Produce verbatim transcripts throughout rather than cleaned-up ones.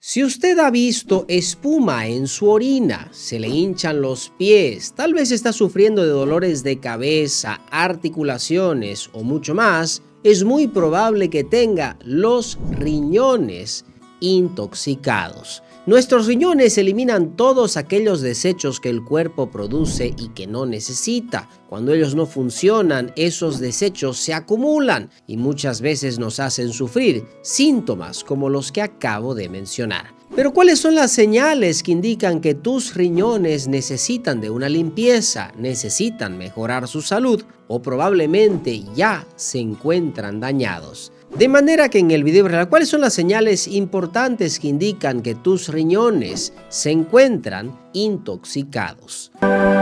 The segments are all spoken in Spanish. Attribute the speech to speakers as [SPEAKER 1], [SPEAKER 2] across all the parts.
[SPEAKER 1] Si usted ha visto espuma en su orina, se le hinchan los pies, tal vez está sufriendo de dolores de cabeza, articulaciones o mucho más, es muy probable que tenga los riñones intoxicados. Nuestros riñones eliminan todos aquellos desechos que el cuerpo produce y que no necesita. Cuando ellos no funcionan, esos desechos se acumulan y muchas veces nos hacen sufrir síntomas como los que acabo de mencionar. Pero ¿cuáles son las señales que indican que tus riñones necesitan de una limpieza, necesitan mejorar su salud o probablemente ya se encuentran dañados? De manera que en el video real, ¿cuáles son las señales importantes que indican que tus riñones se encuentran intoxicados?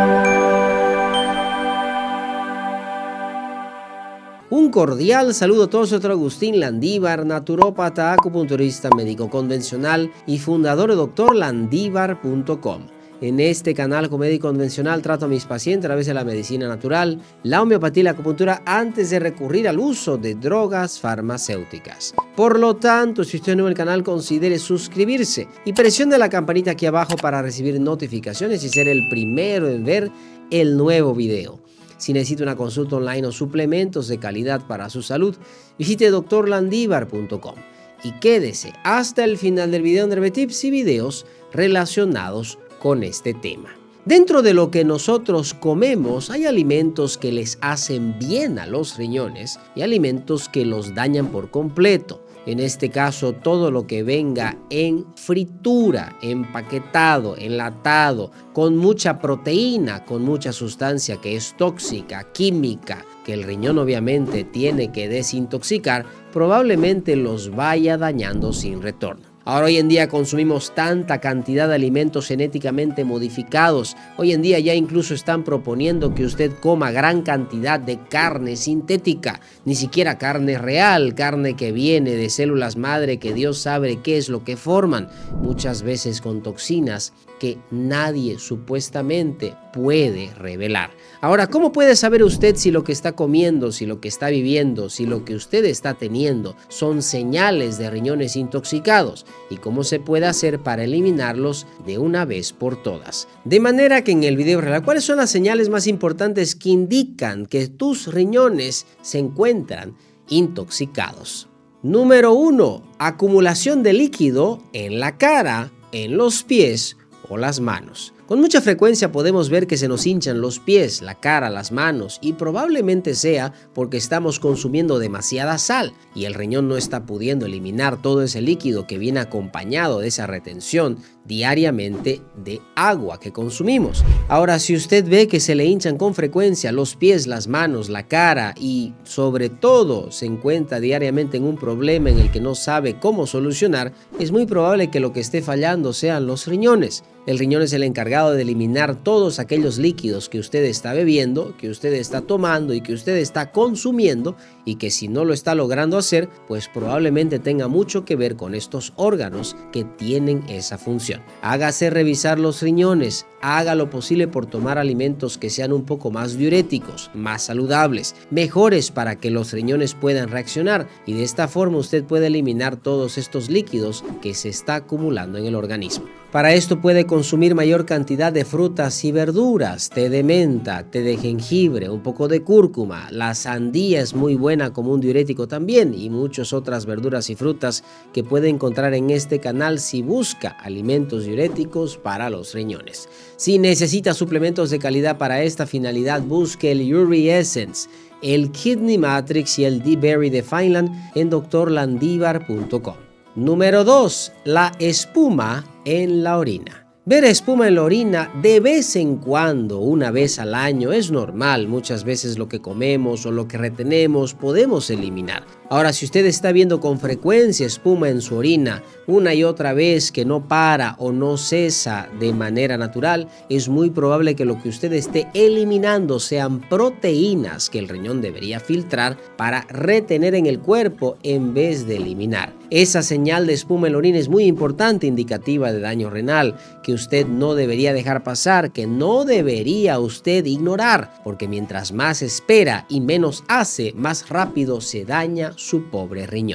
[SPEAKER 1] Un cordial saludo a todos, soy doctor Agustín Landívar, naturópata, acupunturista, médico convencional y fundador de doctor landívar punto com. En este canal como médico convencional trato a mis pacientes a través de la medicina natural, la homeopatía y la acupuntura antes de recurrir al uso de drogas farmacéuticas. Por lo tanto, si usted es nuevo en el canal, considere suscribirse y presione la campanita aquí abajo para recibir notificaciones y ser el primero en ver el nuevo video. Si necesita una consulta online o suplementos de calidad para su salud, visite doctor landívar punto com y quédese hasta el final del video donde veré tips y videos relacionados con este tema. Dentro de lo que nosotros comemos hay alimentos que les hacen bien a los riñones y alimentos que los dañan por completo. En este caso, todo lo que venga en fritura, empaquetado, enlatado, con mucha proteína, con mucha sustancia que es tóxica, química, que el riñón obviamente tiene que desintoxicar, probablemente los vaya dañando sin retorno. Ahora, hoy en día consumimos tanta cantidad de alimentos genéticamente modificados. Hoy en día ya incluso están proponiendo que usted coma gran cantidad de carne sintética, ni siquiera carne real, carne que viene de células madre que Dios sabe qué es lo que forman, muchas veces con toxinas que nadie supuestamente puede revelar. Ahora, ¿cómo puede saber usted si lo que está comiendo, si lo que está viviendo, si lo que usted está teniendo son señales de riñones intoxicados? ¿Y cómo se puede hacer para eliminarlos de una vez por todas? De manera que en el video real, ¿cuáles son las señales más importantes que indican que tus riñones se encuentran intoxicados? Número uno, acumulación de líquido en la cara, en los pies o las manos. Con mucha frecuencia podemos ver que se nos hinchan los pies, la cara, las manos y probablemente sea porque estamos consumiendo demasiada sal y el riñón no está pudiendo eliminar todo ese líquido que viene acompañado de esa retención diariamente de agua que consumimos. Ahora, si usted ve que se le hinchan con frecuencia los pies, las manos, la cara y sobre todo se encuentra diariamente en un problema en el que no sabe cómo solucionar, es muy probable que lo que esté fallando sean los riñones. El riñón es el encargado de eliminar todos aquellos líquidos que usted está bebiendo, que usted está tomando y que usted está consumiendo y que si no lo está logrando hacer, pues probablemente tenga mucho que ver con estos órganos que tienen esa función. Hágase revisar los riñones, haga lo posible por tomar alimentos que sean un poco más diuréticos, más saludables, mejores para que los riñones puedan reaccionar y de esta forma usted puede eliminar todos estos líquidos que se está acumulando en el organismo. Para esto puede consumir mayor cantidad de frutas y verduras, té de menta, té de jengibre, un poco de cúrcuma. La sandía es muy buena como un diurético también y muchas otras verduras y frutas que puede encontrar en este canal si busca alimentos diuréticos para los riñones. Si necesita suplementos de calidad para esta finalidad, busque el Uri Essence, el Kidney Matrix y el D-Berry de Fineland en doctor landívar punto com. Número dos. La espuma en la orina. Ver espuma en la orina de vez en cuando, una vez al año, es normal. Muchas veces lo que comemos o lo que retenemos podemos eliminar. Ahora, si usted está viendo con frecuencia espuma en su orina, una y otra vez que no para o no cesa de manera natural, es muy probable que lo que usted esté eliminando sean proteínas que el riñón debería filtrar para retener en el cuerpo en vez de eliminar. Esa señal de espuma en la orina es muy importante, indicativa de daño renal, que usted no debería dejar pasar, que no debería usted ignorar, porque mientras más espera y menos hace, más rápido se daña su pobre riñón.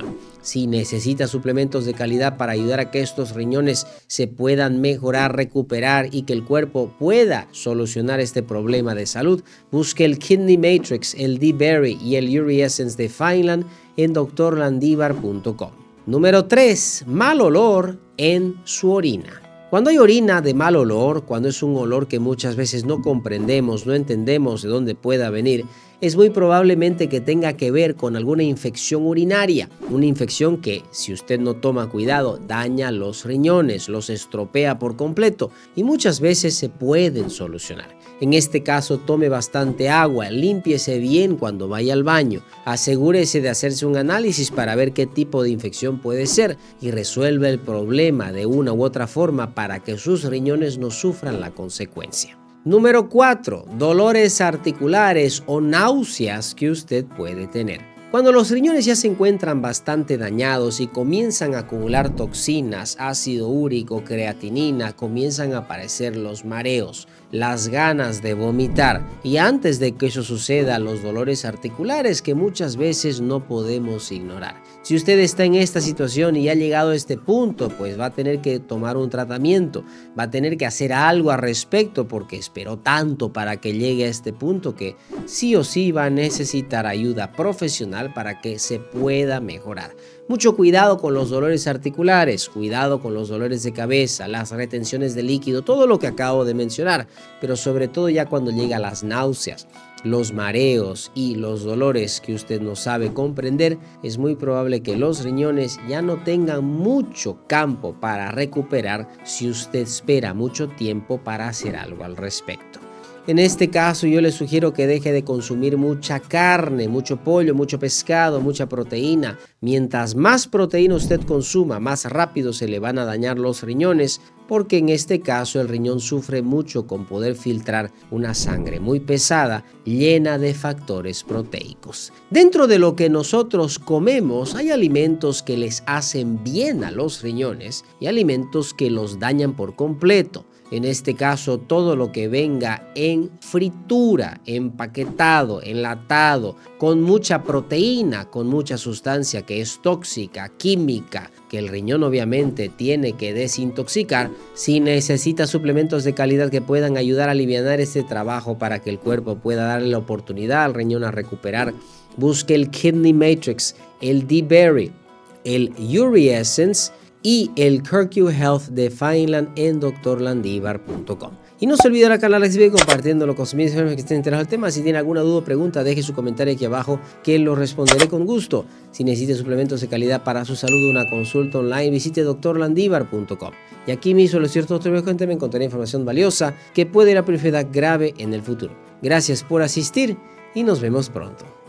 [SPEAKER 1] Si necesita suplementos de calidad para ayudar a que estos riñones se puedan mejorar, recuperar y que el cuerpo pueda solucionar este problema de salud, busque el Kidney Matrix, el D-Berry y el Uri Essence de Fineland en doctor landívar punto com. Número tres. Mal olor en su orina. Cuando hay orina de mal olor, cuando es un olor que muchas veces no comprendemos, no entendemos de dónde pueda venir, es muy probablemente que tenga que ver con alguna infección urinaria. Una infección que, si usted no toma cuidado, daña los riñones, los estropea por completo y muchas veces se pueden solucionar. En este caso, tome bastante agua, límpiese bien cuando vaya al baño, asegúrese de hacerse un análisis para ver qué tipo de infección puede ser y resuelva el problema de una u otra forma para que sus riñones no sufran la consecuencia. Número cuatro. Dolores articulares o náuseas que usted puede tener. Cuando los riñones ya se encuentran bastante dañados y comienzan a acumular toxinas, ácido úrico, creatinina, comienzan a aparecer los mareos, las ganas de vomitar y antes de que eso suceda, los dolores articulares que muchas veces no podemos ignorar. Si usted está en esta situación y ha llegado a este punto, pues va a tener que tomar un tratamiento, va a tener que hacer algo al respecto porque esperó tanto para que llegue a este punto que sí o sí va a necesitar ayuda profesional para que se pueda mejorar. Mucho cuidado con los dolores articulares, cuidado con los dolores de cabeza, las retenciones de líquido, todo lo que acabo de mencionar, pero sobre todo ya cuando llega a las náuseas, los mareos y los dolores que usted no sabe comprender, es muy probable que los riñones ya no tengan mucho campo para recuperar si usted espera mucho tiempo para hacer algo al respecto. En este caso yo le sugiero que deje de consumir mucha carne, mucho pollo, mucho pescado, mucha proteína. Mientras más proteína usted consuma, más rápido se le van a dañar los riñones, porque en este caso el riñón sufre mucho con poder filtrar una sangre muy pesada, llena de factores proteicos. Dentro de lo que nosotros comemos hay alimentos que les hacen bien a los riñones y alimentos que los dañan por completo. En este caso, todo lo que venga en fritura, empaquetado, enlatado, con mucha proteína, con mucha sustancia que es tóxica, química, que el riñón obviamente tiene que desintoxicar, si necesita suplementos de calidad que puedan ayudar a aliviar este trabajo para que el cuerpo pueda darle la oportunidad al riñón a recuperar, busque el Kidney Matrix, el D-Berry, el Uri Essence y el C R Q Health de Fineland en doctor landívar punto com. Y no se olvide darle a like y compartiéndolo con sus amigos que estén enterados del tema. Si tiene alguna duda o pregunta, deje su comentario aquí abajo que lo responderé con gusto. Si necesita suplementos de calidad para su salud, una consulta online, visite doctor landívar punto com. Y aquí mismo, lo cierto, otro me encontraré información valiosa que puede ir a enfermedad grave en el futuro. Gracias por asistir y nos vemos pronto.